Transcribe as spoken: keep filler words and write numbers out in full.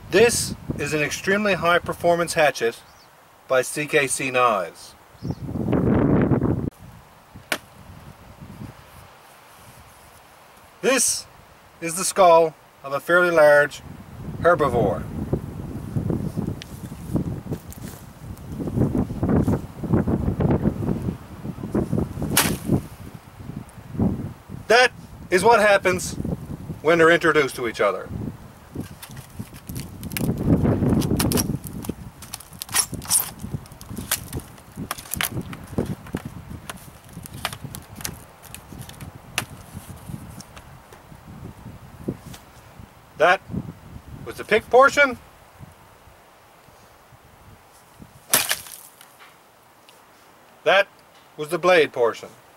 This is an extremely high performance hatchet by cKc knives. This is the skull of a fairly large herbivore. That is what happens when they're introduced to each other. That was the pick portion. That was the blade portion.